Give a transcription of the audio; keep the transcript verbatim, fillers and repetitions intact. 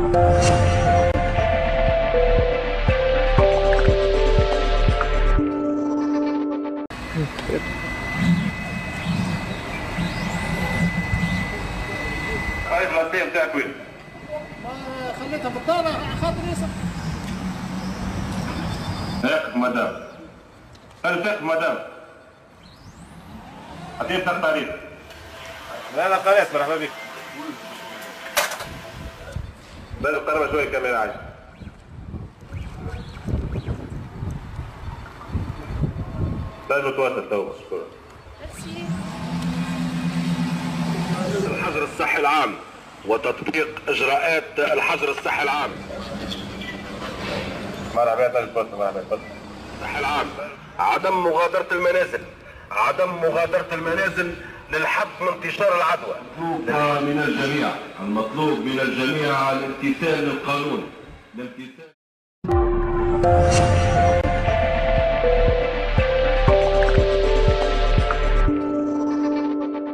هاي الغطية بتاعك وين؟ ما خليتها بالطالع خاطر يوسف. هيك مدام. خلي فيك مدام. عطيني بطاقة تعريف. لا لا قريت مرحبا بك. لازم قرب شوي الكاميرا عايشة. لازم تواصل تو مشكورة. الحجر الصحي العام وتطبيق اجراءات الحجر الصحي العام. مرحبا لازم تواصل مرحبا تفضل. الصحي العام عدم مغادرة المنازل، عدم مغادرة المنازل للحد من انتشار العدوى. المطلوب من الجميع، المطلوب من الجميع الامتثال للقانون. الامتثال